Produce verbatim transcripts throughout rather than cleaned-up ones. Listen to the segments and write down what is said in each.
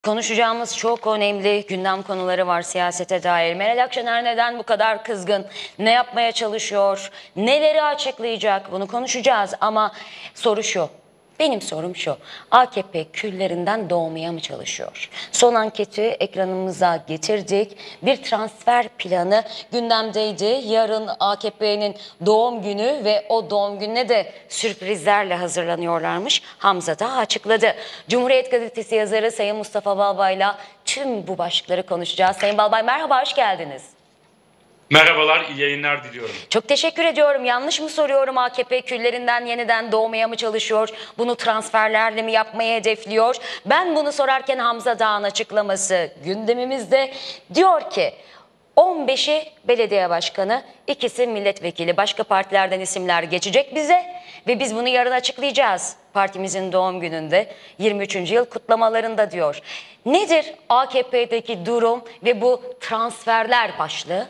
Konuşacağımız çok önemli gündem konuları var siyasete dair. Meral Akşener neden bu kadar kızgın? Ne yapmaya çalışıyor? Neleri açıklayacak? Bunu konuşacağız ama soru şu. Benim sorum şu. A K P küllerinden doğmaya mı çalışıyor? Son anketi ekranımıza getirdik. Bir transfer planı gündemdeydi. Yarın A K P'nin doğum günü ve o doğum gününe de sürprizlerle hazırlanıyorlarmış. Hamza da açıkladı. Cumhuriyet Gazetesi yazarı Sayın Mustafa Balbay'la tüm bu başlıkları konuşacağız. Sayın Balbay merhaba, hoş geldiniz. Merhabalar, iyi yayınlar diliyorum. Çok teşekkür ediyorum. Yanlış mı soruyorum? A K P küllerinden yeniden doğmaya mı çalışıyor? Bunu transferlerle mi yapmayı hedefliyor? Ben bunu sorarken Hamza Dağ'ın açıklaması gündemimizde. Diyor ki on beşi belediye başkanı, ikisi milletvekili. Başka partilerden isimler geçecek bize ve biz bunu yarın açıklayacağız. Partimizin doğum gününde yirmi üçüncü yıl kutlamalarında diyor. Nedir A K P'deki durum ve bu transferler başlığı?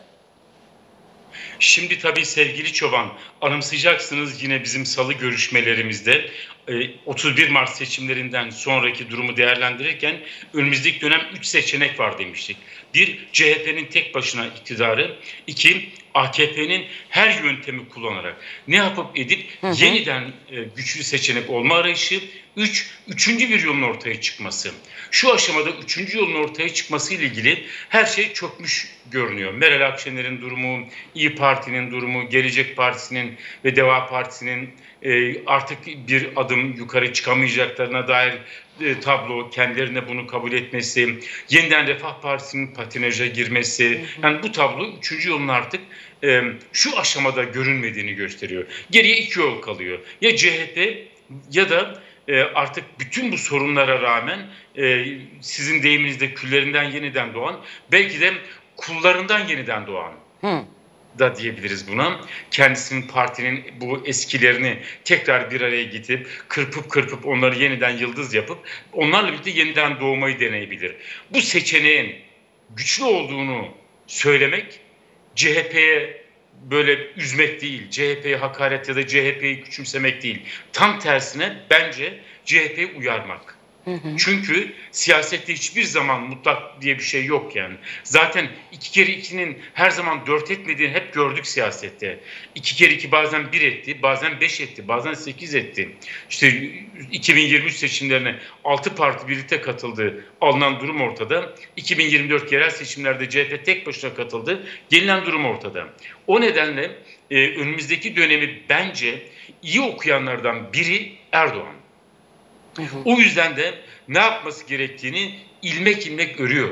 Şimdi tabii sevgili Çoban, anımsayacaksınız yine bizim salı görüşmelerimizde otuz bir Mart seçimlerinden sonraki durumu değerlendirirken önümüzdeki dönem üç seçenek var demiştik. Bir, C H P'nin tek başına iktidarı. İki, A K P'nin her yöntemi kullanarak ne yapıp edip hı hı. yeniden güçlü seçenek olma arayışı. Üç, üçüncü bir yolun ortaya çıkması. Şu aşamada üçüncü yolun ortaya çıkması ile ilgili her şey çökmüş görünüyor. Meral Akşener'in durumu, İyi Parti'nin durumu, Gelecek Partisi'nin ve Deva Partisi'nin e, artık bir adım yukarı çıkamayacaklarına dair e, tablo, kendilerine bunu kabul etmesi, yeniden Refah Partisi'nin patinaja girmesi. Yani bu tablo üçüncü yolun artık e, şu aşamada görünmediğini gösteriyor. Geriye iki yol kalıyor. Ya C H P ya da artık bütün bu sorunlara rağmen sizin deyiminizde küllerinden yeniden doğan, belki de kullarından yeniden doğan Hı. da diyebiliriz buna. Kendisinin partinin bu eskilerini tekrar bir araya getirip kırpıp kırpıp onları yeniden yıldız yapıp onlarla birlikte yeniden doğmayı deneyebilir. Bu seçeneğin güçlü olduğunu söylemek C H P'ye böyle üzmek değil, C H P'ye hakaret ya da C H P'yi küçümsemek değil. Tam tersine bence C H P'yi uyarmak. Hı hı. Çünkü siyasette hiçbir zaman mutlak diye bir şey yok yani. Zaten iki kere ikinin her zaman dört etmediğini hep gördük siyasette. İki kere iki bazen bir etti, bazen beş etti, bazen sekiz etti. İşte iki bin yirmi üç seçimlerine altı parti birlikte katıldı. Alınan durum ortada. iki bin yirmi dört yerel seçimlerde C H P tek başına katıldı. Gelinen durum ortada. O nedenle e, önümüzdeki dönemi bence iyi okuyanlardan biri Erdoğan. Hı hı. O yüzden de ne yapması gerektiğini ilmek ilmek örüyor.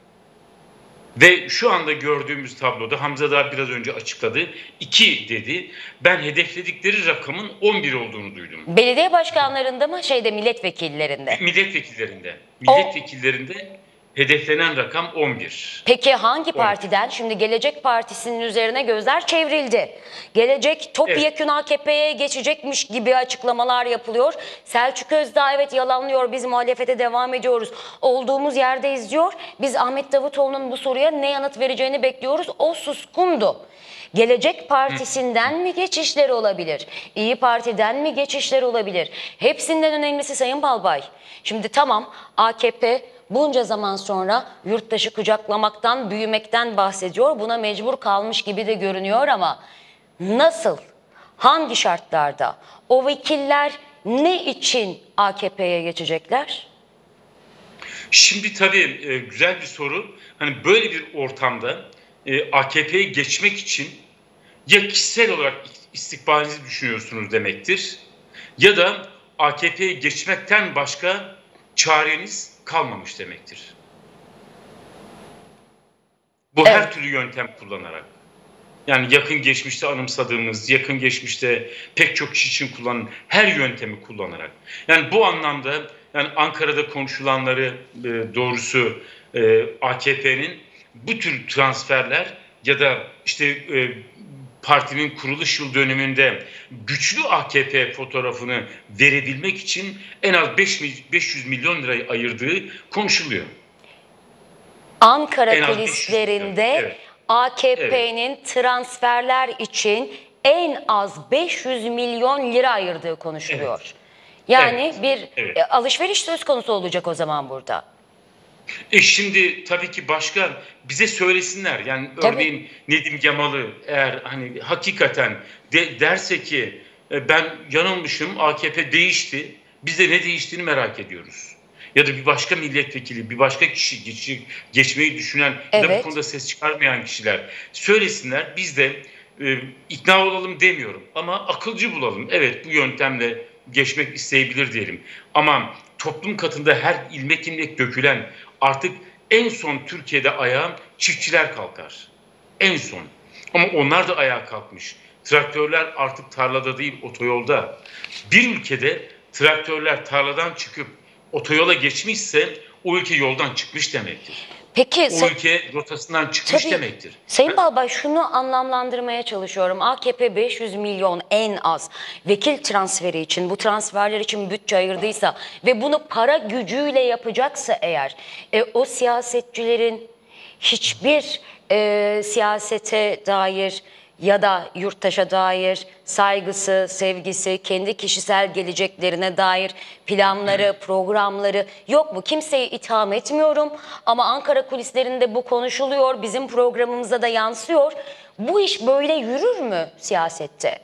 Ve şu anda gördüğümüz tabloda Hamza da biraz önce açıkladı. iki dedi. Ben hedefledikleri rakamın on bir olduğunu duydum. Belediye başkanlarında mı şeyde milletvekillerinde? Milletvekillerinde. Milletvekillerinde hedeflenen rakam on bir. Peki hangi partiden? Şimdi Gelecek Partisi'nin üzerine gözler çevrildi. Gelecek topyekun evet. A K P'ye geçecekmiş gibi açıklamalar yapılıyor. Selçuk Özdağ evet yalanlıyor, biz muhalefete devam ediyoruz. Olduğumuz yerde izliyor. Biz Ahmet Davutoğlu'nun bu soruya ne yanıt vereceğini bekliyoruz. O suskundu. Gelecek Partisi'nden mi geçişleri olabilir? İyi Parti'den mi geçişleri olabilir? Hepsinden önemlisi Sayın Balbay. Şimdi tamam A K P bunca zaman sonra yurttaşı kucaklamaktan, büyümekten bahsediyor. Buna mecbur kalmış gibi de görünüyor ama nasıl, hangi şartlarda, o vekiller ne için A K P'ye geçecekler? Şimdi tabii e, güzel bir soru. Hani böyle bir ortamda e, A K P'ye geçmek için ya kişisel olarak istikbalinizi düşünüyorsunuz demektir ya da A K P'ye geçmekten başka çareniz kalmamış demektir. Bu evet. her türlü yöntem kullanarak. Yani yakın geçmişte anımsadığımız, yakın geçmişte pek çok kişi için kullanılan her yöntemi kullanarak. Yani bu anlamda yani Ankara'da konuşulanları e, doğrusu e, A K P'nin bu tür transferler ya da işte e, partinin kuruluş yıl dönümünde güçlü A K P fotoğrafını verebilmek için en az beş yüz milyon lirayı ayırdığı konuşuluyor. Ankara kulislerinde evet. A K P'nin evet. transferler için en az beş yüz milyon lira ayırdığı konuşuluyor. Evet. Yani evet. bir evet. alışveriş söz konusu olacak o zaman burada. E şimdi tabii ki başka bize söylesinler. Yani Tabii. örneğin Nedim Yamalı eğer hani hakikaten de, derse ki e, ben yanılmışım, A K P değişti. Biz de ne değiştiğini merak ediyoruz. Ya da bir başka milletvekili, bir başka kişi geçi- geçmeyi düşünen ya da bu Evet. konuda ses çıkarmayan kişiler söylesinler. Biz de e, ikna olalım demiyorum ama akılcı bulalım. Evet, bu yöntemle geçmek isteyebilir diyelim. Ama toplum katında her ilmek ilmek dökülen artık en son Türkiye'de ayağa çiftçiler kalkar. En son. Ama onlar da ayağa kalkmış. Traktörler artık tarlada değil otoyolda. Bir ülkede traktörler tarladan çıkıp otoyola geçmişse o ülke yoldan çıkmış demektir. Peki O sa- ülke rotasından çıkmış tabii demektir. Sayın Balbay, şunu anlamlandırmaya çalışıyorum. A K P beş yüz milyon en az vekil transferi için, bu transferler için bütçe ayırdıysa ve bunu para gücüyle yapacaksa eğer, e, o siyasetçilerin hiçbir e, siyasete dair ya da yurttaşa dair saygısı, sevgisi, kendi kişisel geleceklerine dair planları, programları yok mu? Kimseyi itham etmiyorum ama Ankara kulislerinde bu konuşuluyor, bizim programımıza da yansıyor. Bu iş böyle yürür mü siyasette?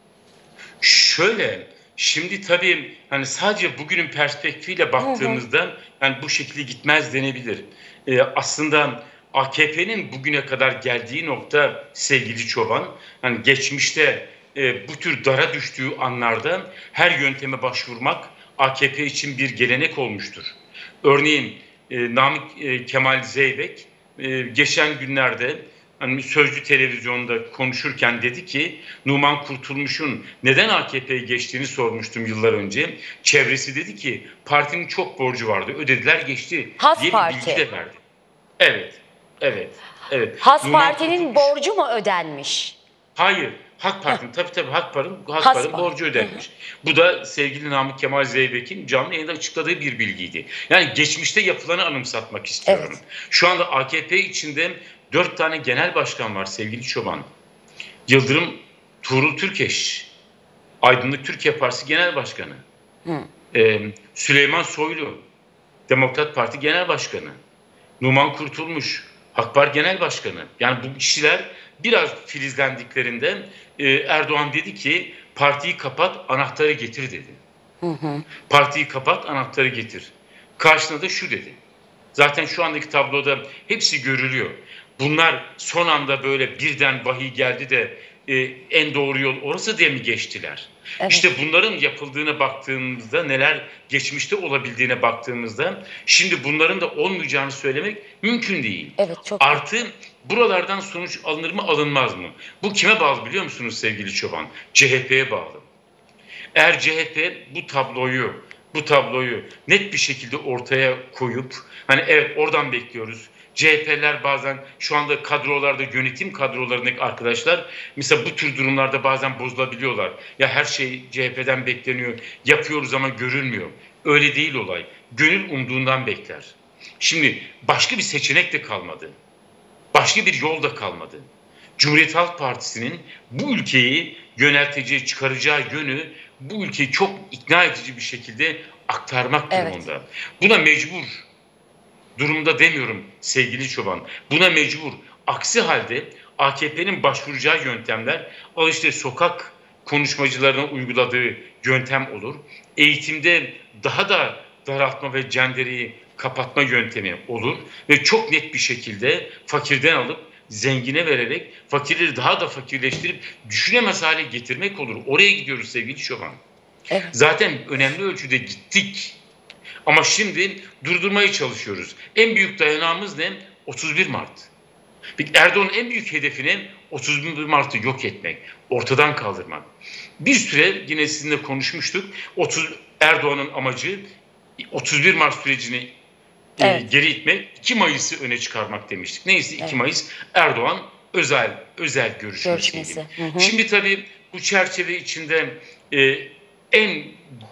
Şöyle, şimdi tabii hani sadece bugünün perspektifiyle baktığımızda yani bu şekilde gitmez denebilir. Ee, aslında A K P'nin bugüne kadar geldiği nokta sevgili Çoban, hani geçmişte e, bu tür dara düştüğü anlarda her yönteme başvurmak A K P için bir gelenek olmuştur. Örneğin e, Namık e, Kemal Zeybek e, geçen günlerde hani Sözcü televizyonda konuşurken dedi ki Numan Kurtulmuş'un neden A K P'ye geçtiğini sormuştum yıllar önce. Çevresi dedi ki partinin çok borcu vardı, ödediler geçti Has diye bir bilgi Parti. de verdi. Evet, evet, evet. Has Numan Parti'nin Kurtulmuş- borcu mu ödenmiş? Hayır. Hak Parti'nin tabii tabii Hak Par'ın Hak Has Par'ın Parti. borcu ödenmiş. Bu da sevgili Namık Kemal Zeybek'in canlı yayında açıkladığı bir bilgiydi. Yani geçmişte yapılanı anımsatmak istiyorum. Evet. Şu anda A K P içinde dört tane genel başkan var sevgili Çoban. Yıldırım Tuğrul Türkeş, Aydınlık Türkiye Partisi Genel Başkanı. Ee, Süleyman Soylu, Demokrat Parti Genel Başkanı. Numan Kurtulmuş, AK Parti Genel Başkanı. Yani bu kişiler biraz filizlendiklerinde e, Erdoğan dedi ki partiyi kapat, anahtarı getir dedi. Partiyi kapat, anahtarı getir. Karşısında da şu dedi. Zaten şu andaki tabloda hepsi görülüyor. Bunlar son anda böyle birden vahiy geldi de e, en doğru yol orası diye mi geçtiler? Evet. İşte bunların yapıldığına baktığımızda, neler geçmişte olabildiğine baktığımızda şimdi bunların da olmayacağını söylemek mümkün değil. Evet, çok. Artı buralardan sonuç alınır mı alınmaz mı? Bu kime bağlı biliyor musunuz sevgili Çoban? C H P'ye bağlı. Eğer C H P bu tabloyu bu tabloyu net bir şekilde ortaya koyup hani evet oradan bekliyoruz. C H P'ler bazen şu anda kadrolarda yönetim kadrolarındaki arkadaşlar mesela bu tür durumlarda bazen bozulabiliyorlar. Ya her şey C H P'den bekleniyor. Yapıyoruz ama görülmüyor. Öyle değil olay. Gönül umduğundan bekler. Şimdi başka bir seçenek de kalmadı. Başka bir yol da kalmadı. Cumhuriyet Halk Partisi'nin bu ülkeyi yönelteceği, çıkaracağı yönü bu ülkeyi çok ikna edici bir şekilde aktarmak Evet. durumunda. Buna mecbur durumda demiyorum sevgili Çoban. Buna mecbur. Aksi halde A K P'nin başvuracağı yöntemler al işte sokak konuşmacılarına uyguladığı yöntem olur. Eğitimde daha da daraltma ve cendereyi kapatma yöntemi olur ve çok net bir şekilde fakirden alıp zengine vererek fakirleri daha da fakirleştirip düşünemez hale getirmek olur. Oraya gidiyoruz sevgili Çoban. Evet. Zaten önemli ölçüde gittik. Ama şimdi durdurmaya çalışıyoruz. En büyük dayanağımız ne? otuz bir Mart. Peki Erdoğan'ın en büyük hedefini otuz bir Mart'ı yok etmek, ortadan kaldırmak. Bir süre yine sizinle konuşmuştuk. otuz Erdoğan'ın amacı otuz bir Mart sürecini Evet. e, geri itmek, iki Mayıs'ı öne çıkarmak demiştik. Neyse iki Evet. Mayıs Erdoğan özel özel görüşmesiydi. Görüşmesi. Hı hı. Şimdi tabii bu çerçeve içinde e, en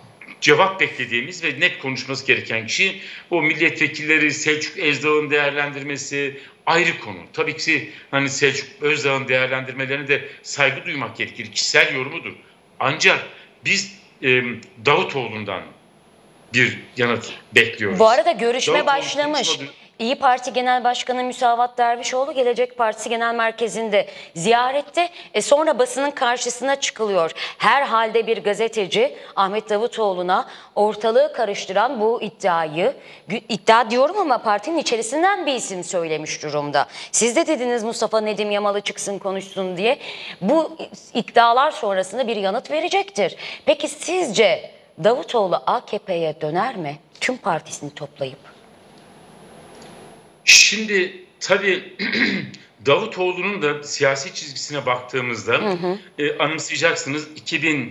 cevap beklediğimiz ve net konuşması gereken kişi o milletvekilleri Selçuk Özdağ'ın değerlendirmesi ayrı konu. Tabii ki hani Selçuk Özdağ'ın değerlendirmelerine de saygı duymak gerekir. Kişisel yorumudur. Ancak biz e, Davutoğlu'ndan bir yanıt bekliyoruz. Bu arada görüşme Davutoğlu başlamış. konuşmadı. İyi Parti Genel Başkanı Müsavat Dervişoğlu Gelecek Partisi Genel Merkezi'nde ziyarette. E sonra basının karşısına çıkılıyor. Herhalde bir gazeteci Ahmet Davutoğlu'na ortalığı karıştıran bu iddiayı, iddia diyorum ama partinin içerisinden bir isim söylemiş durumda. Siz de dediniz Mustafa Nedim Yamalı çıksın konuşsun diye. Bu iddialar sonrasında bir yanıt verecektir. Peki sizce Davutoğlu A K P'ye döner mi? Tüm partisini toplayıp. Şimdi tabii Davutoğlu'nun da siyasi çizgisine baktığımızda hı hı. E, anımsayacaksınız iki bin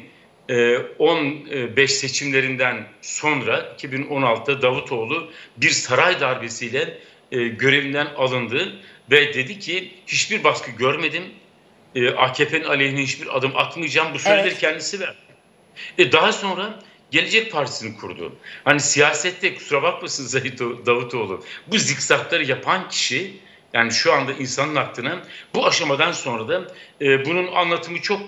on beş seçimlerinden sonra iki bin on altıda Davutoğlu bir saray darbesiyle e, görevinden alındı ve dedi ki hiçbir baskı görmedim. E, A K P'nin aleyhine hiçbir adım atmayacağım. Bu sözleri evet. kendisi verdi. E, daha sonra Gelecek Partisi'ni kurdu. Hani siyasette kusura bakmasın Zahit Davutoğlu, bu zikzakları yapan kişi, yani şu anda insanın aklına bu aşamadan sonra da e, bunun anlatımı çok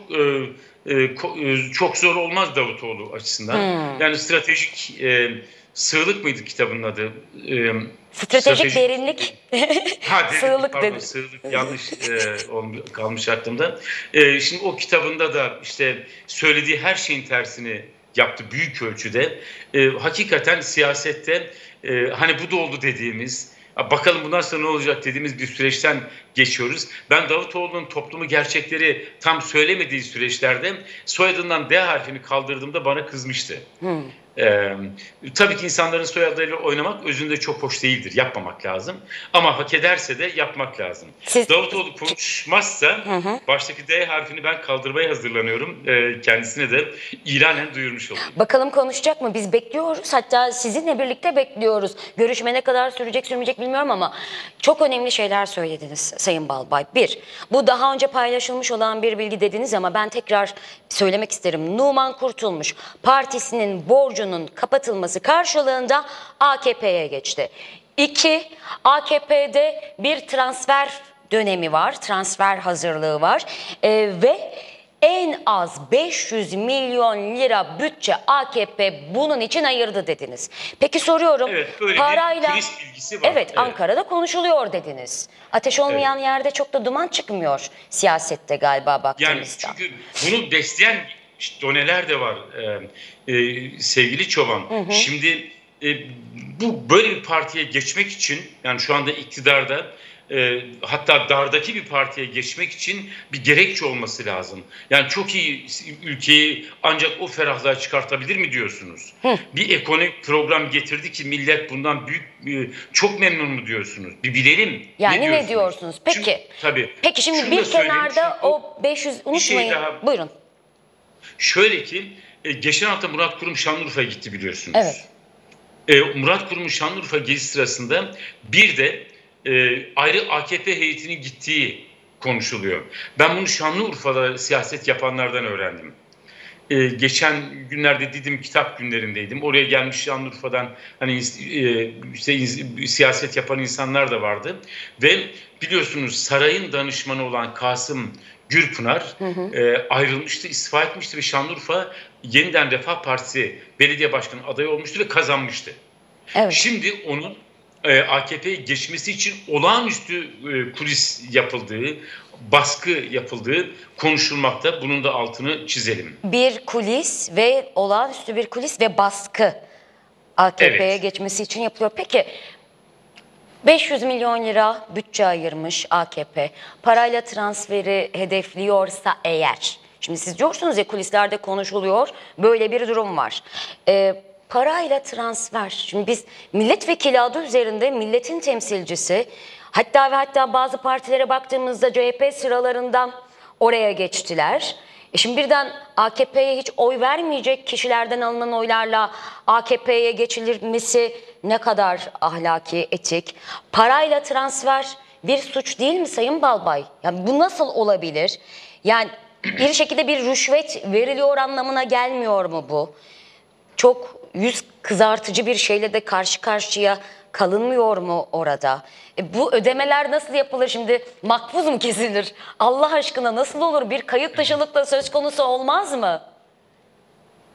e, e, çok zor olmaz Davutoğlu açısından. Hmm. Yani stratejik e, sığlık mıydı kitabının adı? E, stratejik, stratejik derinlik. Ha, sığlık pardon, dedi. Sığlık yanlış e, kalmış aklımda. E, şimdi o kitabında da işte söylediği her şeyin tersini yaptı büyük ölçüde. E, hakikaten siyasette e, hani bu da oldu dediğimiz, bakalım bundan sonra ne olacak dediğimiz bir süreçten geçiyoruz. Ben Davutoğlu'nun toplumu gerçekleri tam söylemediği süreçlerde soyadından D harfini kaldırdığımda bana kızmıştı. Hmm. Ee, tabii ki insanların soyadlarıyla oynamak özünde çok hoş değildir. Yapmamak lazım. Ama hak ederse de yapmak lazım. Siz... Davutoğlu konuşmazsa hı hı. baştaki D harfini ben kaldırmaya hazırlanıyorum. Ee, kendisine de ilanen duyurmuş olayım. Bakalım konuşacak mı? Biz bekliyoruz. Hatta sizinle birlikte bekliyoruz. Görüşme ne kadar sürecek sürmeyecek bilmiyorum ama çok önemli şeyler söylediniz Sayın Balbay. Bir, bu daha önce paylaşılmış olan bir bilgi dediniz ama ben tekrar söylemek isterim. Numan Kurtulmuş partisinin borcunu kapatılması karşılığında A K P'ye geçti. İki, A K P'de bir transfer dönemi var, transfer hazırlığı var ee, ve en az beş yüz milyon lira bütçe A K P bunun için ayırdı dediniz. Peki soruyorum, evet, böyle parayla, bir kriz bilgisi var. Evet, evet, evet, Ankara'da konuşuluyor dediniz. Ateş olmayan evet. yerde çok da duman çıkmıyor siyasette galiba baktığımızda. Yani çünkü bunu besleyen doneler de var ee, e, sevgili Çoban. Hı hı. Şimdi e, bu böyle bir partiye geçmek için, yani şu anda iktidarda e, hatta dardaki bir partiye geçmek için bir gerekçe olması lazım. Yani çok iyi ülkeyi ancak o ferahlığa çıkartabilir mi diyorsunuz? Hı. Bir ekonomik program getirdi ki millet bundan büyük e, çok memnun mu diyorsunuz? Bir bilelim. Yani ne diyorsunuz? Ne diyorsunuz? Peki. Çünkü, tabii. Peki şimdi bir kenarda o beş yüz unutmayın. Şey daha, buyurun. Şöyle ki e, geçen hafta Murat Kurum Şanlıurfa'ya gitti biliyorsunuz. Evet. E, Murat Kurum'un Şanlıurfa gezisi sırasında bir de e, ayrı A K P heyetinin gittiği konuşuluyor. Ben bunu Şanlıurfa'da siyaset yapanlardan öğrendim. E, geçen günlerde Didim kitap günlerindeydim. Oraya gelmiş Şanlıurfa'dan hani e, işte siyaset yapan insanlar da vardı ve biliyorsunuz sarayın danışmanı olan Kasım Gürpınar hı hı. E, ayrılmıştı, istifa etmişti ve Şanlıurfa yeniden Refah Partisi belediye başkanı adayı olmuştu ve kazanmıştı. Evet. Şimdi onun e, A K P'ye geçmesi için olağanüstü e, kulis yapıldığı, baskı yapıldığı konuşulmakta. Bunun da altını çizelim. Bir kulis ve olağanüstü bir kulis ve baskı A K P'ye evet. geçmesi için yapılıyor. Peki beş yüz milyon lira bütçe ayırmış A K P. Parayla transferi hedefliyorsa eğer, şimdi siz diyorsunuz ya kulislerde konuşuluyor, böyle bir durum var. Ee, parayla transfer, şimdi biz milletvekili adı üzerinde milletin temsilcisi, hatta ve hatta bazı partilere baktığımızda C H P sıralarından oraya geçtiler. E şimdi birden A K P'ye hiç oy vermeyecek kişilerden alınan oylarla A K P'ye geçilmesi ne kadar ahlaki, etik? Parayla transfer bir suç değil mi Sayın Balbay? Yani bu nasıl olabilir? Yani bir şekilde bir rüşvet veriliyor anlamına gelmiyor mu bu? Çok yüz kızartıcı bir şeyle de karşı karşıya kalınmıyor mu orada? E bu ödemeler nasıl yapılır şimdi? Makbuz mu kesilir? Allah aşkına nasıl olur? Bir kayıt dışılıkla söz konusu olmaz mı?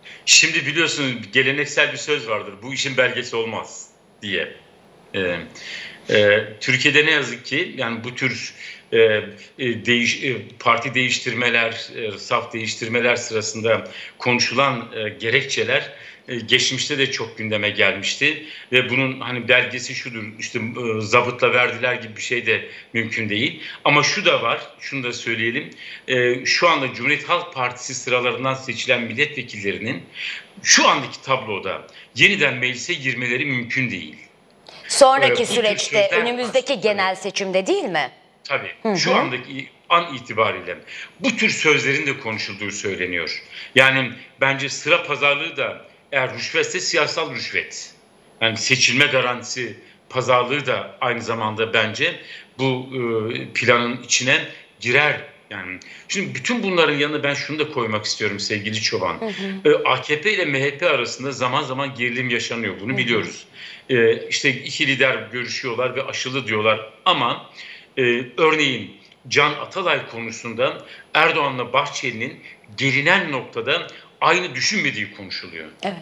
Şimdi biliyorsunuz geleneksel bir söz vardır. Bu işin belgesi olmaz diye. Ee, e, Türkiye'de ne yazık ki yani bu tür e, e, değiş, e, parti değiştirmeler, e, saf değiştirmeler sırasında konuşulan e, gerekçeler e, geçmişte de çok gündeme gelmişti ve bunun hani belgesi şudur, işte e, zabıtla verdiler gibi bir şey de mümkün değil. Ama şu da var, şunu da söyleyelim. E, şu anda Cumhuriyet Halk Partisi sıralarından seçilen milletvekillerinin şu andaki tabloda yeniden meclise girmeleri mümkün değil. Sonraki Ee, bu tür süreçte, sözler önümüzdeki aslında genel seçimde değil mi? tabii Hı hı. şu andaki an itibariyle bu tür sözlerin de konuşulduğu söyleniyor. Yani bence sıra pazarlığı da eğer rüşvetse siyasal rüşvet. Yani seçilme garantisi pazarlığı da aynı zamanda bence bu e, planın içine girer. Yani şimdi bütün bunların yanına ben şunu da koymak istiyorum sevgili Çoban. Hı hı. E, A K P ile M H P arasında zaman zaman gerilim yaşanıyor. Bunu Hı hı. biliyoruz. E, işte iki lider görüşüyorlar ve aşılı diyorlar ama e, örneğin Can Atalay konusunda Erdoğan'la Bahçeli'nin gelinen noktada aynı düşünmediği konuşuluyor. Evet.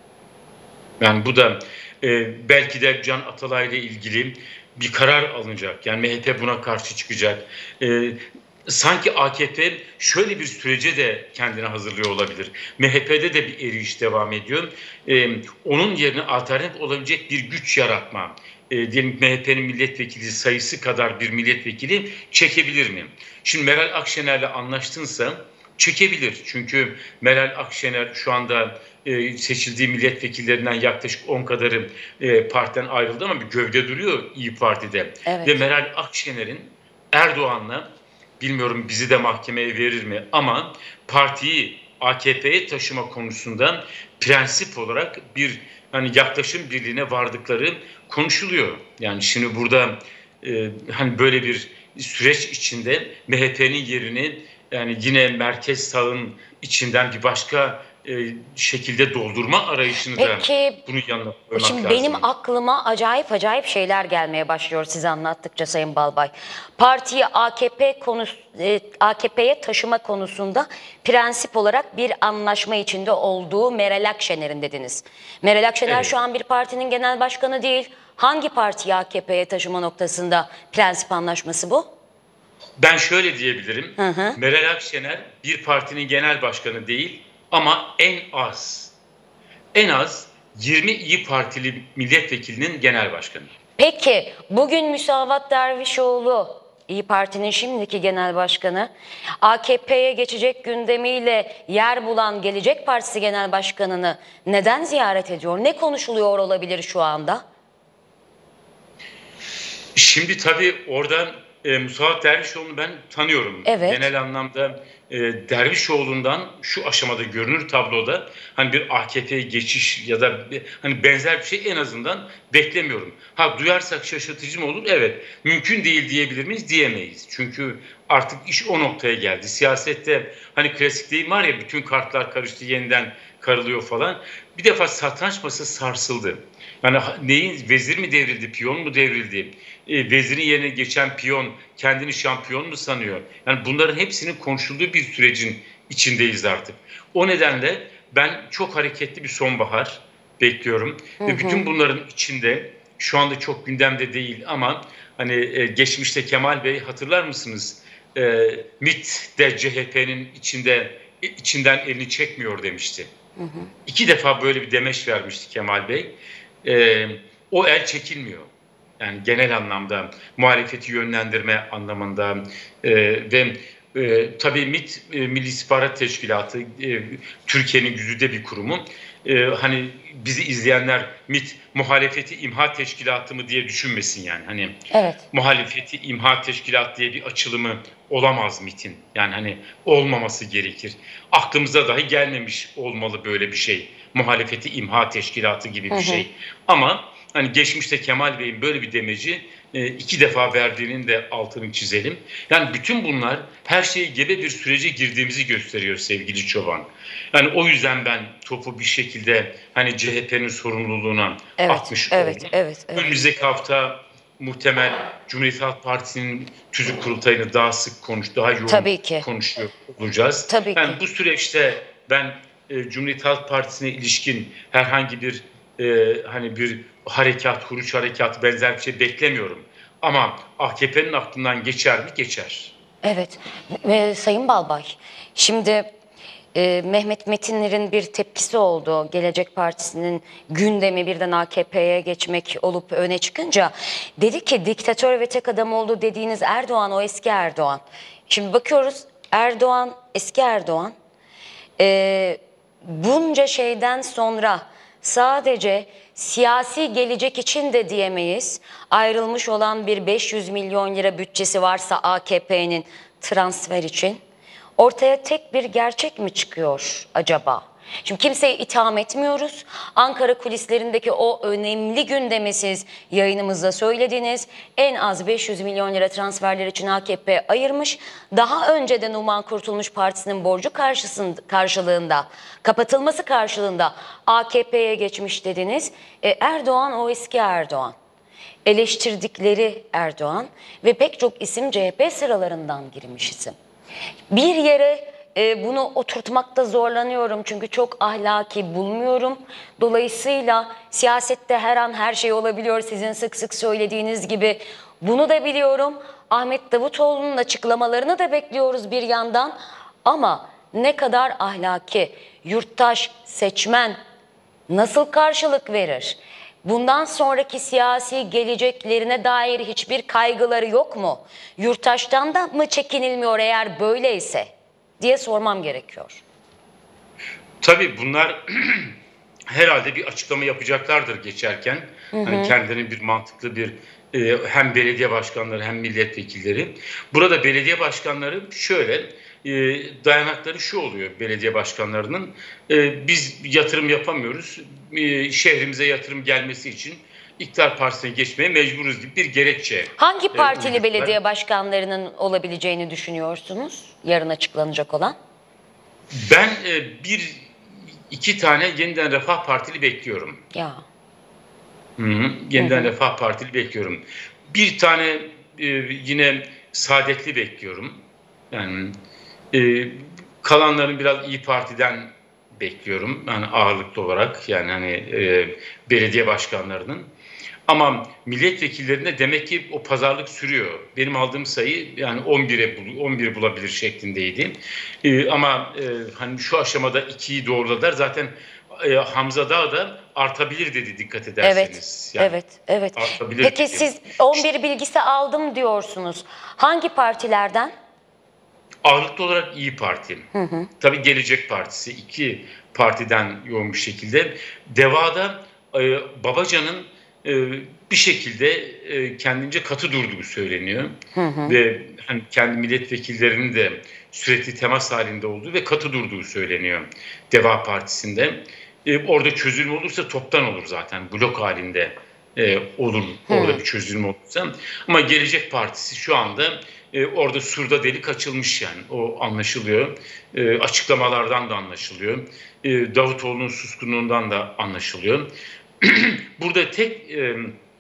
Yani bu da e, belki de Can Atalay'la ilgili bir karar alınacak. Yani M H P buna karşı çıkacak. E, sanki A K P şöyle bir sürece de kendini hazırlıyor olabilir. M H P'de de bir eriş devam ediyor. E, onun yerine alternatif olabilecek bir güç yaratma. E, diyelim M H P'nin milletvekili sayısı kadar bir milletvekili çekebilir mi? Şimdi Meral Akşener'le anlaştınsa çekebilir. Çünkü Meral Akşener şu anda e, seçildiği milletvekillerinden yaklaşık on kadarı e, partiden ayrıldı ama bir gövde duruyor İyi Parti'de. Evet. Ve Meral Akşener'in Erdoğan'la bilmiyorum bizi de mahkemeye verir mi ama partiyi A K P'ye taşıma konusundan prensip olarak bir hani yaklaşım birliğine vardıkları konuşuluyor. Yani şimdi burada e, hani böyle bir süreç içinde M H P'nin yerini yani yine merkez sağın içinden bir başka e, şekilde doldurma arayışını Peki, da bunun yanına koymak şimdi lazım. benim aklıma acayip acayip şeyler gelmeye başlıyor size anlattıkça Sayın Balbay. Partiyi A K P konusu, e, A K P'ye taşıma konusunda prensip olarak bir anlaşma içinde olduğu Meral Akşener'in dediniz. Meral Akşener Evet. şu an bir partinin genel başkanı değil. Hangi partiyi A K P'ye taşıma noktasında prensip anlaşması bu? Ben şöyle diyebilirim. Hı hı. Meral Akşener bir partinin genel başkanı değil ama en az en az yirmi İyi Partili milletvekilinin genel başkanı. Peki bugün Müsavat Dervişoğlu, İyi Parti'nin şimdiki genel başkanı, A K P'ye geçecek gündemiyle yer bulan Gelecek Partisi Genel Başkanı'nı neden ziyaret ediyor? Ne konuşuluyor olabilir şu anda? Şimdi tabii orada e, Musavat Dervişoğlu'nu ben tanıyorum. Evet. Genel anlamda e, Dervişoğlu'ndan şu aşamada görünür tabloda hani bir A K P'ye geçiş ya da bir, hani benzer bir şey en azından beklemiyorum. Ha duyarsak şaşırtıcı mı olur? Evet. Mümkün değil diyebilir miyiz? Diyemeyiz. Çünkü artık iş o noktaya geldi. Siyasette hani klasik deyim var ya bütün kartlar karıştı yeniden karılıyor falan. Bir defa satranç masası sarsıldı. Yani neyin vezir mi devrildi, piyon mu devrildi? E, vezirin yerine geçen piyon kendini şampiyon mu sanıyor? Yani bunların hepsinin konuşulduğu bir sürecin içindeyiz artık. O nedenle ben çok hareketli bir sonbahar bekliyorum. Hı hı. Ve bütün bunların içinde şu anda çok gündemde değil ama hani e, geçmişte Kemal Bey hatırlar mısınız? E, MİT de C H P'nin içinde içinden elini çekmiyor demişti. Hı hı. İki defa böyle bir demeç vermişti Kemal Bey. E, o el çekilmiyor. Yani genel anlamda muhalefeti yönlendirme anlamında e, ve e, tabii MİT e, Milli İstihbarat Teşkilatı e, Türkiye'nin güzide bir kurumu. E, hani bizi izleyenler MİT muhalefeti imha teşkilatı mı diye düşünmesin yani. Hani evet. Muhalefeti imha teşkilatı diye bir açılımı olamaz MİT'in. Yani hani olmaması gerekir. Aklımıza dahi gelmemiş olmalı böyle bir şey. Muhalefeti imha teşkilatı gibi bir hı hı. şey. Ama hani geçmişte Kemal Bey'in böyle bir demeci e, iki defa verdiğinin de altını çizelim. Yani bütün bunlar her şeyi gebe bir sürece girdiğimizi gösteriyor sevgili Çoban. Yani o yüzden ben topu bir şekilde hani C H P'nin sorumluluğuna evet, atmış evet, oldum. Evet, evet. Önümüzdeki hafta muhtemel Cumhuriyet Halk Partisi'nin tüzük kurultayını daha sık konuş, daha yoğun konuşuyor olacağız. Tabii yani ki. bu süreçte ben e, Cumhuriyet Halk Partisi'ne ilişkin herhangi bir e, hani bir harekat, huruç harekatı benzer bir şey beklemiyorum. Ama A K P'nin aklından geçer mi? Geçer. Evet. Ve Sayın Balbay, şimdi e, Mehmet Metinler'in bir tepkisi oldu. Gelecek Partisi'nin gündemi birden A K P'ye geçmek olup öne çıkınca dedi ki diktatör ve tek adam oldu dediğiniz Erdoğan o eski Erdoğan. Şimdi bakıyoruz Erdoğan eski Erdoğan. E, bunca şeyden sonra sadece siyasi gelecek için de diyemeyiz. Ayrılmış olan bir beş yüz milyon lira bütçesi varsa A K P'nin transfer için ortaya tek bir gerçek mi çıkıyor acaba? Şimdi kimseyi itham etmiyoruz. Ankara kulislerindeki o önemli gündemi siz yayınımızda söylediniz. En az beş yüz milyon lira transferler için A K P ayırmış. Daha önceden Numan Kurtulmuş Partisi'nin borcu karşılığında, kapatılması karşılığında A K P'ye geçmiş dediniz. E, Erdoğan o eski Erdoğan. Eleştirdikleri Erdoğan ve pek çok isim C H P sıralarından girmiş isim. Bir yere e, bunu oturtmakta zorlanıyorum çünkü çok ahlaki bulmuyorum. Dolayısıyla siyasette her an her şey olabiliyor sizin sık sık söylediğiniz gibi. Bunu da biliyorum. Ahmet Davutoğlu'nun açıklamalarını da bekliyoruz bir yandan. Ama ne kadar ahlaki, yurttaş, seçmen nasıl karşılık verir? Bundan sonraki siyasi geleceklerine dair hiçbir kaygıları yok mu? Yurttaştan da mı çekinilmiyor eğer böyleyse diye sormam gerekiyor. Tabii bunlar herhalde bir açıklama yapacaklardır geçerken. Hı hı. Hani kendilerinin bir mantıklı bir e, hem belediye başkanları hem milletvekilleri. Burada belediye başkanları şöyle e, dayanakları şu oluyor belediye başkanlarının. E, biz yatırım yapamıyoruz. E, şehrimize yatırım gelmesi için iktidar partisine geçmeye mecburuz gibi bir gerekçe. Hangi partili e, belediye başkanlarının olabileceğini düşünüyorsunuz yarın açıklanacak olan? Ben e, bir iki tane yeniden Refah Partili bekliyorum. Ya. Hı -hı. Yeniden Hı -hı. Refah Partili bekliyorum. Bir tane e, yine Saadetli bekliyorum. Yani e, kalanların biraz İyi Parti'den bekliyorum. Yani ağırlıklı olarak yani hani e, belediye başkanlarının. Ama milletvekillerinde demek ki o pazarlık sürüyor. Benim aldığım sayı yani on bire on bir bulabilir şeklindeydi. Ee, ama e, hani şu aşamada ikiyi doğruladılar. Zaten e, Hamza Dağ da artabilir dedi dikkat ederseniz. Evet, yani, evet, evet. Peki dedi. siz on bir bilgisi aldım diyorsunuz. Hangi partilerden? Ağırlıklı olarak İyi Parti. Hı hı. Tabii Gelecek Partisi iki partiden yoğun bir şekilde. DEVA'da e, Babacan'ın bir şekilde kendince katı durduğu söyleniyor. Hı hı. Ve hani kendi milletvekillerinin de sürekli temas halinde olduğu ve katı durduğu söyleniyor Deva Partisi'nde. Orada çözülme olursa toptan olur zaten. Blok halinde olur orada hı. bir çözülme olursa. Ama Gelecek Partisi şu anda orada surda delik açılmış yani. O anlaşılıyor. Açıklamalardan da anlaşılıyor. Davutoğlu'nun suskunluğundan da anlaşılıyor. Burada tek e,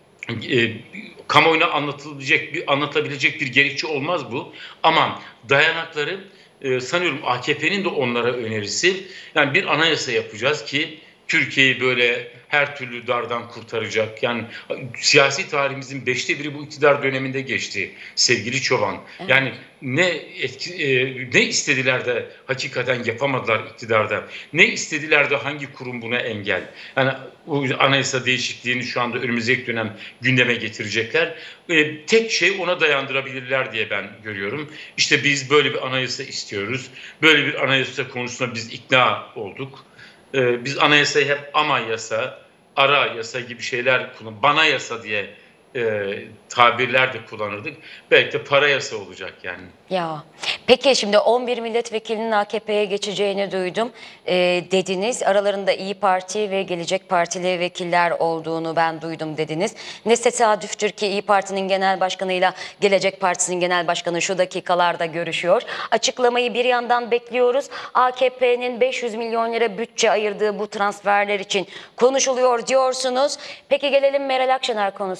e, kamuoyuna anlatılabilecek bir anlatabilecek bir gerekçe olmaz bu. Ama dayanakları e, sanıyorum A K P'nin de onlara önerisi yani bir anayasa yapacağız ki Türkiye'yi böyle her türlü dardan kurtaracak. Yani siyasi tarihimizin beşte biri bu iktidar döneminde geçti sevgili Çoban. Evet. Yani ne etki, e, ne istediler de hakikaten yapamadılar iktidarda. Ne istediler de hangi kurum buna engel. Yani bu anayasa değişikliğini şu anda önümüzdeki dönem gündeme getirecekler. E, tek şey ona dayandırabilirler diye ben görüyorum. İşte biz böyle bir anayasa istiyoruz. Böyle bir anayasa konusunda biz ikna olduk. Ee, biz anayasayı hep ama yasa, ara yasa gibi şeyler kullan, bana yasa diye e, tabirler de kullanırdık. Belki de para yasa olacak yani. Ya peki şimdi on bir milletvekilinin A K P'ye geçeceğini duydum e, dediniz. Aralarında İyi Parti ve Gelecek Partili vekiller olduğunu ben duydum dediniz. Ne tesadüftür ki İyi Parti'nin genel başkanıyla Gelecek Partisi'nin genel başkanı şu dakikalarda görüşüyor. Açıklamayı bir yandan bekliyoruz. A K P'nin beş yüz milyon lira bütçe ayırdığı bu transferler için konuşuluyor diyorsunuz. Peki gelelim Meral Akşener konusuna.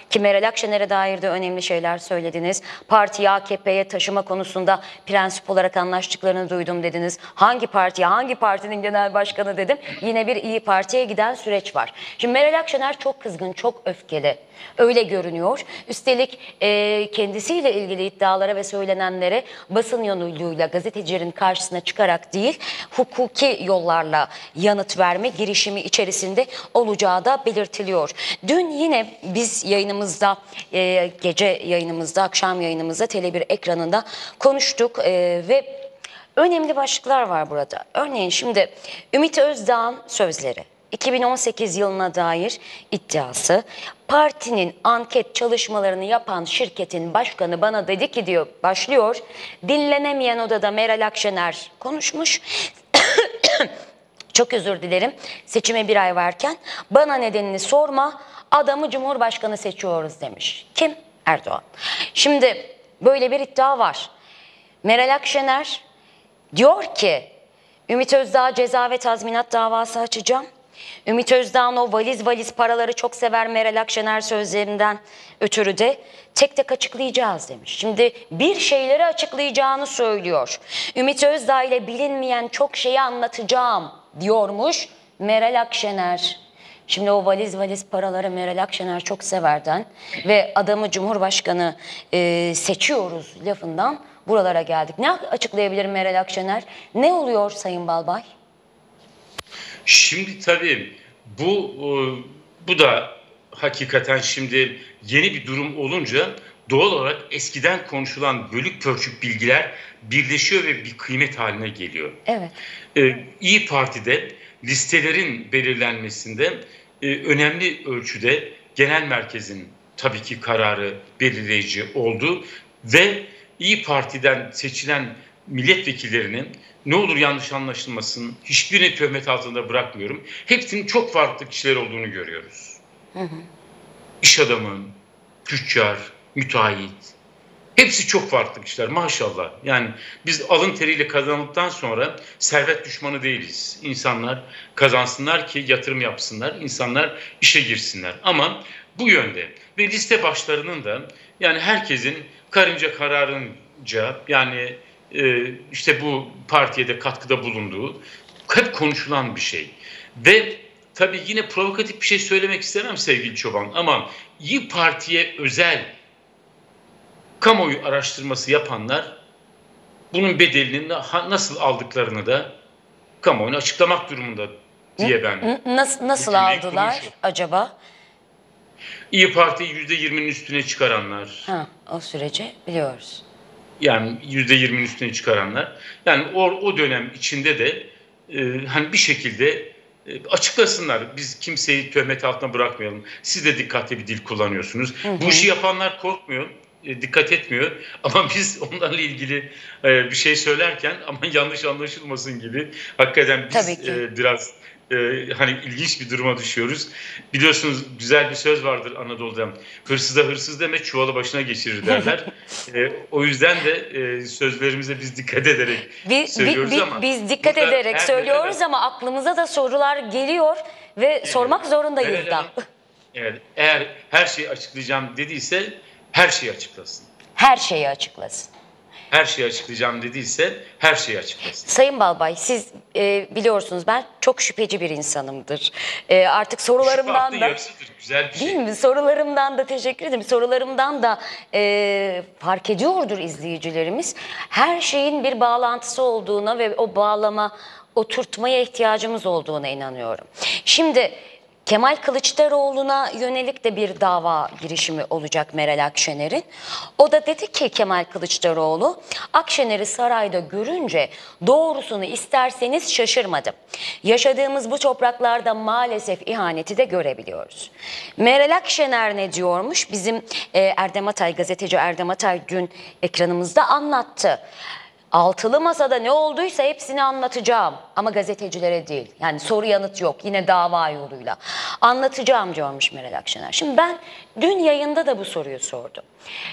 ki Meral Akşener'e dair de önemli şeyler söylediniz. Partiyi A K P'ye taşıma konusunda prensip olarak anlaştıklarını duydum dediniz. Hangi partiye, hangi partinin genel başkanı dedim. Yine bir İyi Parti'ye giden süreç var. Şimdi Meral Akşener çok kızgın, çok öfkeli. Öyle görünüyor. Üstelik e, kendisiyle ilgili iddialara ve söylenenlere basın yoluyla gazetecilerin karşısına çıkarak değil, hukuki yollarla yanıt verme girişimi içerisinde olacağı da belirtiliyor. Dün yine biz yayınımızda, e, gece yayınımızda, akşam yayınımızda Tele bir ekranında konuştuk e, ve önemli başlıklar var burada. Örneğin şimdi Ümit Özdağ'ın sözleri. iki bin on sekiz yılına dair iddiası, partinin anket çalışmalarını yapan şirketin başkanı bana dedi ki diyor, başlıyor, dinlenemeyen odada Meral Akşener konuşmuş, çok özür dilerim, seçime bir ay varken bana nedenini sorma, adamı Cumhurbaşkanı seçiyoruz demiş. Kim? Erdoğan. Şimdi böyle bir iddia var. Meral Akşener diyor ki, Ümit Özdağ ceza ve tazminat davası açacağım. Ümit Özdağ'ın o valiz valiz paraları çok sever Meral Akşener sözlerinden ötürü de tek tek açıklayacağız demiş. Şimdi bir şeyleri açıklayacağını söylüyor. Ümit Özdağ ile bilinmeyen çok şeyi anlatacağım diyormuş Meral Akşener. Şimdi o valiz valiz paraları Meral Akşener çok severden ve adamı Cumhurbaşkanı e, seçiyoruz lafından buralara geldik. Ne açıklayabilir Meral Akşener? Ne oluyor Sayın Balbay? Şimdi tabii bu bu da hakikaten şimdi yeni bir durum olunca doğal olarak eskiden konuşulan bölük pörçük bilgiler birleşiyor ve bir kıymet haline geliyor. Evet. Ee, İyi Parti'de listelerin belirlenmesinde e, önemli ölçüde genel merkezin tabii ki kararı belirleyici oldu ve İyi Parti'den seçilen milletvekillerinin, ne olur yanlış anlaşılmasın, hiçbirini töhmet altında bırakmıyorum, hepsinin çok farklı kişiler olduğunu görüyoruz. Hı hı. İş adamı, tüccar, müteahhit, hepsi çok farklı kişiler maşallah. Yani biz alın teriyle kazanıldıktan sonra servet düşmanı değiliz. İnsanlar kazansınlar ki yatırım yapsınlar, insanlar işe girsinler. Ama bu yönde ve liste başlarının da yani herkesin karınca kararınca yani e, işte bu partiye de katkıda bulunduğu hep konuşulan bir şey. Ve tabii yine provokatif bir şey söylemek istemem sevgili Çoban ama İyi Parti'ye özel kamuoyu araştırması yapanlar bunun bedelini nasıl aldıklarını da kamuoyuna açıklamak durumunda diye ben. Nasıl, nasıl aldılar acaba? İyi Parti'yi yüzde yirminin üstüne çıkaranlar. Ha, o süreci biliyoruz. Yani yüzde yirminin üstüne çıkaranlar. Yani o, o dönem içinde de e, hani bir şekilde e, açıklasınlar. Biz kimseyi töhmet altına bırakmayalım. Siz de dikkatli bir dil kullanıyorsunuz. Hı hı. Bu işi yapanlar korkmuyor. Dikkat etmiyor ama biz onlarla ilgili e, bir şey söylerken ama yanlış anlaşılmasın gibi hakikaten biz e, biraz e, hani ilginç bir duruma düşüyoruz. Biliyorsunuz güzel bir söz vardır Anadolu'da. Hırsıza hırsız deme çuvalı başına geçirir derler. e, o yüzden de e, sözlerimize biz dikkat ederek biz, söylüyoruz bi, bi, ama. Biz dikkat ederek söylüyoruz evet. Ama aklımıza da sorular geliyor ve evet. sormak zorundayız evet, da. Evet, eğer her şeyi açıklayacağım dediyse her şeyi açıklasın. Her şeyi açıklasın. Her şeyi açıklayacağım dediyse her şeyi açıklasın. Sayın Balbay siz e, biliyorsunuz ben çok şüpheci bir insanımdır. E, artık sorularımdan da güzel bir şey. Değil mi? Sorularımdan da teşekkür ederim. Sorularımdan da e, fark ediyordur izleyicilerimiz. Her şeyin bir bağlantısı olduğuna ve o bağlama oturtmaya ihtiyacımız olduğuna inanıyorum. Şimdi Kemal Kılıçdaroğlu'na yönelik de bir dava girişimi olacak Meral Akşener'in. O da dedi ki Kemal Kılıçdaroğlu, Akşener'i sarayda görünce doğrusunu isterseniz şaşırmadım. Yaşadığımız bu topraklarda maalesef ihaneti de görebiliyoruz. Meral Akşener ne diyormuş? Bizim e, Erdem Atay, gazeteci Erdem Atay dün ekranımızda anlattı. Altılı masada ne olduysa hepsini anlatacağım ama gazetecilere değil. Yani soru yanıt yok yine dava yoluyla. Anlatacağım diyormuş Meral Akşener. Şimdi ben dün yayında da bu soruyu sordum.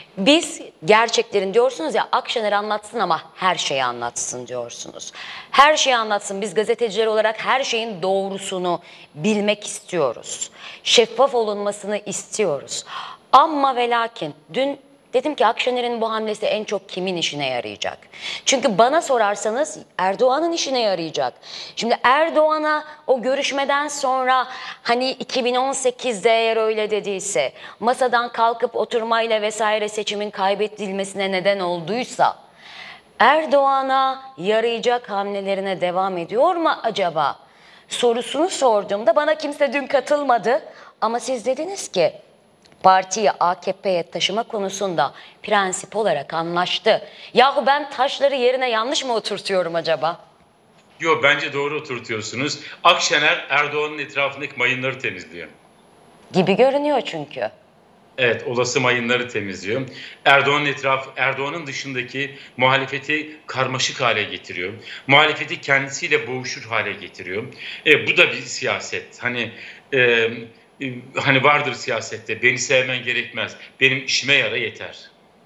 Biz gerçeklerin diyorsunuz ya Akşener anlatsın ama her şeyi anlatsın diyorsunuz. Her şeyi anlatsın biz gazeteciler olarak her şeyin doğrusunu bilmek istiyoruz. Şeffaf olunmasını istiyoruz. Amma ve lakin dün dedim ki Akşener'in bu hamlesi en çok kimin işine yarayacak? Çünkü bana sorarsanız Erdoğan'ın işine yarayacak. Şimdi Erdoğan'a o görüşmeden sonra hani iki bin on sekizde eğer öyle dediyse masadan kalkıp oturmayla vesaire seçimin kaybedilmesine neden olduysa Erdoğan'a yarayacak hamlelerine devam ediyor mu acaba? Sorusunu sorduğumda bana kimse dün katılmadı ama siz dediniz ki partiyi A K P'ye taşıma konusunda prensip olarak anlaştı. Yahu ben taşları yerine yanlış mı oturtuyorum acaba? Yok, bence doğru oturtuyorsunuz. Akşener Erdoğan'ın etrafındaki mayınları temizliyor. Gibi görünüyor çünkü. Evet, olası mayınları temizliyor. Erdoğan'ın etrafı, Erdoğan'ın dışındaki muhalefeti karmaşık hale getiriyor. Muhalefeti kendisiyle boğuşur hale getiriyor. E, bu da bir siyaset. Hani e, e, hani vardır siyasette, beni sevmen gerekmez, benim işime yara yeter.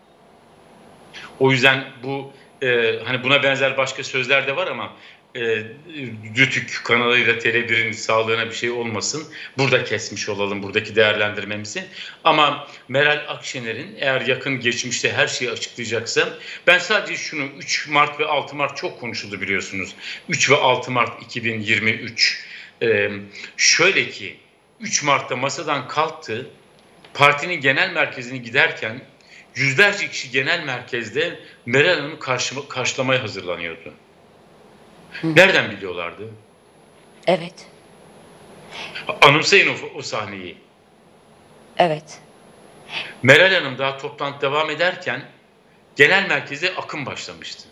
O yüzden bu e, hani buna benzer başka sözler de var ama e, Rütük kanalıyla T R birin sağlığına bir şey olmasın. Burada kesmiş olalım buradaki değerlendirmemizi. Ama Meral Akşener'in eğer yakın geçmişte her şeyi açıklayacaksa, ben sadece şunu, üç Mart ve altı Mart çok konuşuldu biliyorsunuz. üç ve altı Mart iki bin yirmi üç. E, şöyle ki üç Mart'ta masadan kalktı, partinin genel merkezine giderken yüzlerce kişi genel merkezde Meral Hanım'ı karşı, karşılamaya hazırlanıyordu. Hı. Nereden biliyorlardı? Evet. Anımsayın o, o sahneyi. Evet. Meral Hanım daha toplantı devam ederken genel merkeze akın başlamıştı.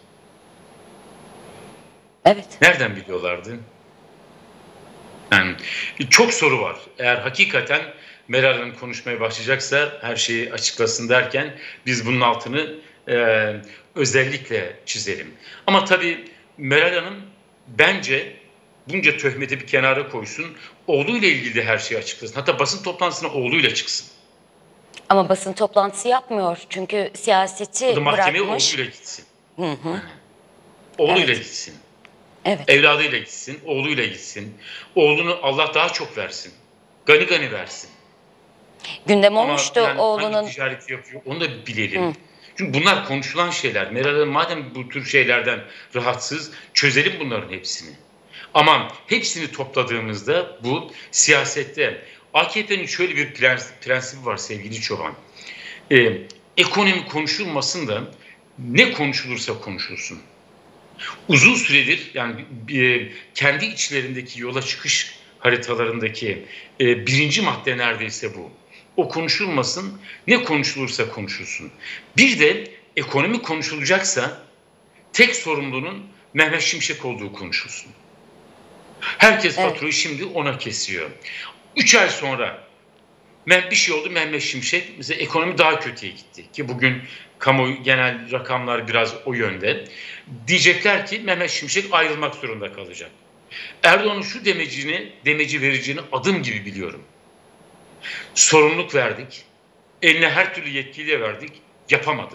Evet. Nereden biliyorlardı? Yani çok soru var. Eğer hakikaten Meral Hanım konuşmaya başlayacaksa her şeyi açıklasın derken biz bunun altını e, özellikle çizelim. Ama tabii Meral Hanım bence bunca töhmeti bir kenara koysun, oğluyla ilgili de her şeyi açıklasın. Hatta basın toplantısına oğluyla çıksın. Ama basın toplantısı yapmıyor. Çünkü siyaseti Mahkemeye bırakmış. oğluyla gitsin. Hı hı. Oğluyla Evet. gitsin. Evet. Evladıyla gitsin, oğluyla gitsin. Oğlunu Allah daha çok versin. Gani gani versin. Gündem Ama olmuştu yani oğlunun. hangi ticareti yapıyor onu da bilelim. Hı. Çünkü bunlar konuşulan şeyler. Meral Hanım madem bu tür şeylerden rahatsız, çözelim bunların hepsini. Ama hepsini topladığımızda bu siyasette A K P'nin şöyle bir prensip, prensibi var sevgili Çoban. Ee, ekonomi konuşulmasın da ne konuşulursa konuşulsun. Uzun süredir yani e, kendi içlerindeki yola çıkış haritalarındaki e, birinci madde neredeyse bu. O konuşulmasın, ne konuşulursa konuşulsun. Bir de ekonomi konuşulacaksa tek sorumlunun Mehmet Şimşek olduğu konuşulsun. Herkes Evet. faturayı şimdi ona kesiyor. Üç ay sonra bir şey oldu, Mehmet Şimşek mesela ekonomi daha kötüye gitti. Ki bugün kamuoyu genel rakamlar biraz o yönde. Diyecekler ki Mehmet Şimşek ayrılmak zorunda kalacak. Erdoğan'ın şu demecini, demeci vereceğini adım gibi biliyorum. Sorumluluk verdik. Eline her türlü yetkiyle verdik. Yapamadı.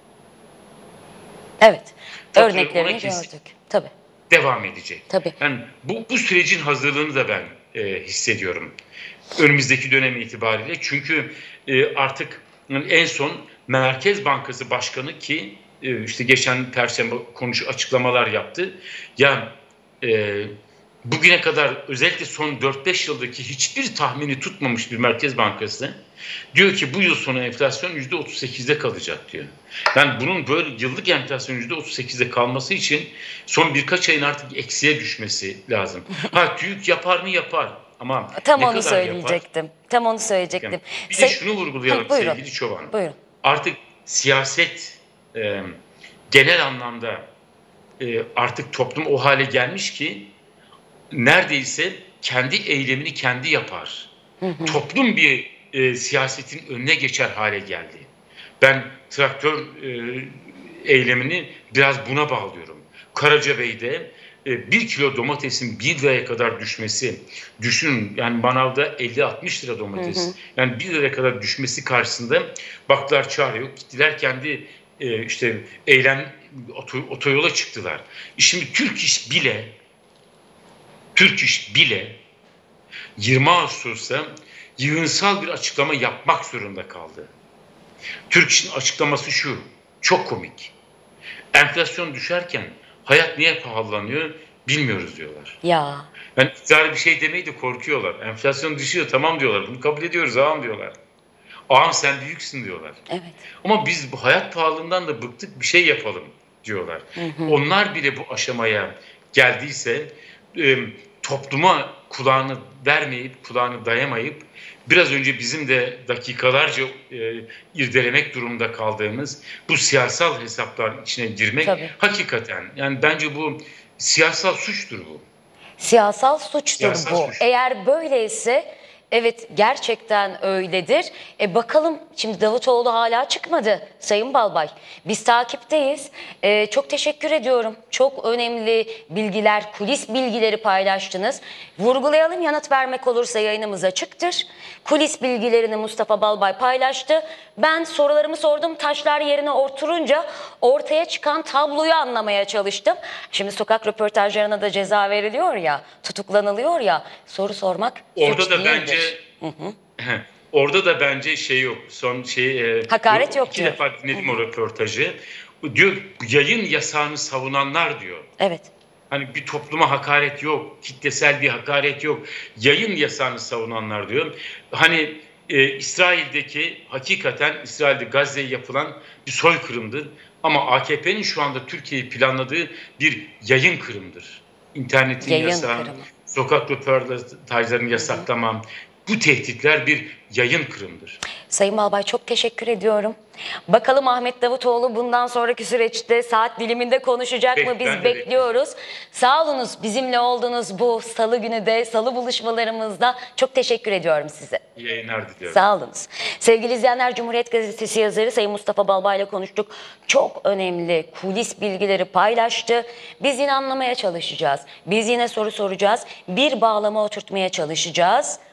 Evet. Faturayı Örneklerini ona kesip gördük. Tabii. devam edecek. Tabii. Yani bu, bu sürecin hazırlığını da ben e, hissediyorum. Önümüzdeki dönem itibariyle. Çünkü e, artık yani en son Merkez Bankası Başkanı ki e, işte geçen Perşembe konuş açıklamalar yaptı. Ya e, bugüne kadar özellikle son dört beş yıldaki hiçbir tahmini tutmamış bir Merkez Bankası diyor ki bu yıl sonu enflasyon yüzde otuz sekizde kalacak diyor. Yani bunun böyle yıllık enflasyon yüzde otuz sekizde kalması için son birkaç ayın artık eksiye düşmesi lazım. Ha TÜİK yapar mı yapar ama Tam ne onu kadar söyleyecektim. yapar? Tam onu söyleyecektim. Bir Se de şunu vurgulayalım Buyurun. sevgili Çoban. Buyurun. Artık siyaset e, genel anlamda e, artık toplum o hale gelmiş ki neredeyse kendi eylemini kendi yapar. Hı hı. Toplum bir e, siyasetin önüne geçer hale geldi. Ben traktör e, eylemini biraz buna bağlıyorum. Karacabey'de e, bir kilo domatesin bir liraya kadar düşmesi, düşünün yani manavda elli altmış lira domates, hı hı. yani bir liraya kadar düşmesi karşısında baktılar çare yok, gittiler kendi e, işte eylem oto, otoyola çıktılar. Şimdi Türk İş bile Türk İş bile yirmi Ağustos'ta yığınsal bir açıklama yapmak zorunda kaldı. Türk İş'in açıklaması şu, çok komik. Enflasyon düşerken hayat niye pahalanıyor bilmiyoruz diyorlar. Ya. Yani iktidar bir şey demeyi de korkuyorlar. Enflasyon düşüyor, tamam diyorlar. Bunu kabul ediyoruz ağam diyorlar. Ağam sen büyüksün diyorlar. Evet. Ama biz bu hayat pahalılığından da bıktık, bir şey yapalım diyorlar. Hı hı. Onlar bile bu aşamaya geldiyse e, topluma kulağını vermeyip, kulağını dayamayıp biraz önce bizim de dakikalarca e, irdelemek durumunda kaldığımız bu siyasal hesapların içine girmek Tabii. hakikaten yani bence bu siyasal suçtur bu. Siyasal suçtur Siyasal bu. suç. Eğer böyleyse evet gerçekten öyledir. E bakalım şimdi Davutoğlu hala çıkmadı Sayın Balbay. Biz takipteyiz. E, çok teşekkür ediyorum. Çok önemli bilgiler, kulis bilgileri paylaştınız. Vurgulayalım, yanıt vermek olursa yayınımız açıktır. Kulis bilgilerini Mustafa Balbay paylaştı. Ben sorularımı sordum. Taşlar yerine oturunca ortaya çıkan tabloyu anlamaya çalıştım. Şimdi sokak röportajlarına da ceza veriliyor ya, tutuklanılıyor ya, soru sormak Orada suç da değildir. bence hı hı. Orada da bence şey yok. Son şey e, hakaret yok iki diyor. defa dinledim hı hı. o röportajı. Diyor yayın yasağını savunanlar diyor. Evet. Hani bir topluma hakaret yok, kitlesel bir hakaret yok. Yayın yasağını savunanlar diyor. Hani e, İsrail'deki hakikaten İsrail'de Gazze'ye yapılan bir soykırımdır. Ama A K P'nin şu anda Türkiye'yi planladığı bir yayın kırımıdır. İnternetin Yayın yasağı, kırımı. sokak röportajlarını yasaklamam. Bu tehditler bir yayın kırımıdır. Sayın Balbay çok teşekkür ediyorum. Bakalım Ahmet Davutoğlu bundan sonraki süreçte saat diliminde konuşacak Peki, mı? Biz ben de bekliyoruz. Sağ olunuz bizimle olduğunuz bu salı günü de salı buluşmalarımızda çok teşekkür ediyorum size. İyi yayınlar diliyorum. Sağ olunuz. Sevgili izleyenler, Cumhuriyet Gazetesi yazarı Sayın Mustafa Balbay ile konuştuk. Çok önemli kulis bilgileri paylaştı. Biz yine anlamaya çalışacağız. Biz yine soru soracağız. Bir bağlama oturtmaya çalışacağız.